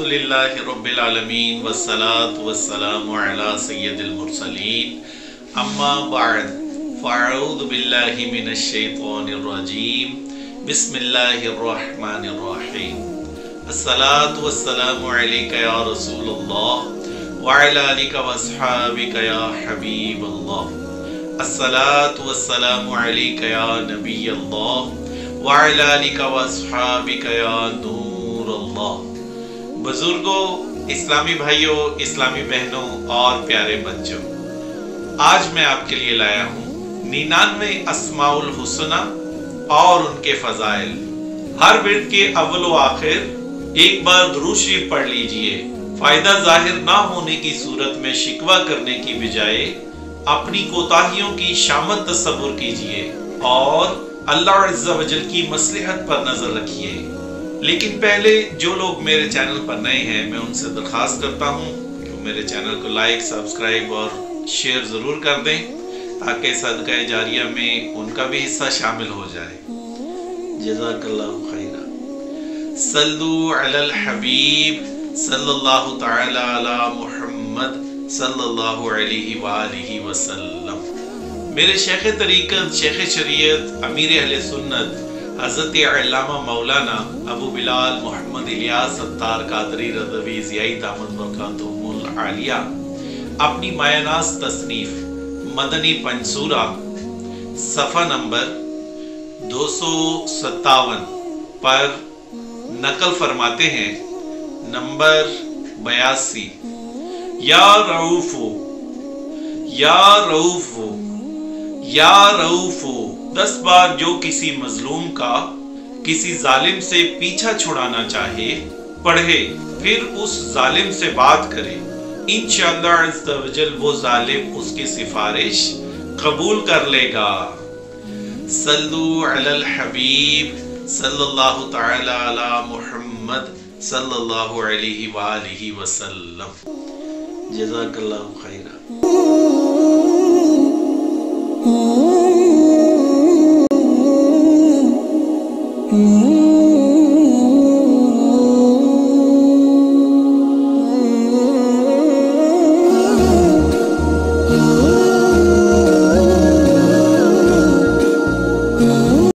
अल्हम्दुलिल्लाहि रब्बिल आलमीन वस्सलातु वस्सलामु अला सय्यदिल मुरसलीन अम्मा बअद फ़अऊज़ु बिल्लाहि मिनश शैतानिर रजीम बिस्मिल्लाहिर रहमानिर रहीम अस्सलातु वस्सलामु अलैका या रसूलल्लाह व अला आलिका व अस्हाबिका या हबीबल्लाह अस्सलातु वस्सलामु अलैका या नबियल्लाह व अला आलिका व अस्हाबिका या नूरल्लाह। बुजुर्गों, इस्लामी भाइयों, इस्लामी बहनों और प्यारे बच्चों, आज मैं आपके लिए लाया हूँ 99 अस्माउल हुस्ना और उनके फजाइल। हर विर्द के अव्वल व आखिर एक बार दुरूद शरीफ पढ़ लीजिए। फायदा जाहिर ना होने की सूरत में शिकवा करने की बजाय अपनी कोताहियों की शामत तसव्वुर कीजिए और अल्लाह अज़्ज़ा वजल की मसलहत पर नजर रखिए। लेकिन पहले जो लोग मेरे चैनल पर नए हैं, मैं उनसे दरख्वास्त करता हूँ कि मेरे चैनल को लाइक, सब्सक्राइब और शेयर ज़रूर कर दें ताकि सदका जारिया में उनका भी हिस्सा शामिल हो जाए। जज़ाकल्लाहु खैरा। सल्लु अलल हबीब सल्लल्लाहु तआला अला मुहम्मद सल्लल्लाहु अलैहि वालिहि वसल्लम। मेरे शेख तरीक़त, शेख शरीयत, अमीर अहले सुन्नत हज़रत अल्लामा मौलाना अबू बिलाल मोहम्मद इलियास अत्तार कादरी रज़वी ज़ियाई दामद बरकातुहुल आलिया अपनी मायनास तसनीफ मदनी पंसूरा सफ़ा नंबर 257 पर नकल फरमाते हैं, नंबर 82। या रऊफ़ो या रऊफ़ो या रऊफ़ो, 10 बार जो किसी मजलूम का किसी जालिम से पीछा छुड़ाना चाहे पढ़े, फिर उस जालिम से बात करे, इंशाअल्लाह अज़्ज़ा वजल वो जालिम उसकी सिफारिश कबूल कर लेगा। सल्लु अलल हबीब सल्लल्लाहु तआला अला मुहम्मद सल्लल्लाहु अलैहि वालिहि वसल्लम। जज़ाकल्लाहु खैरा।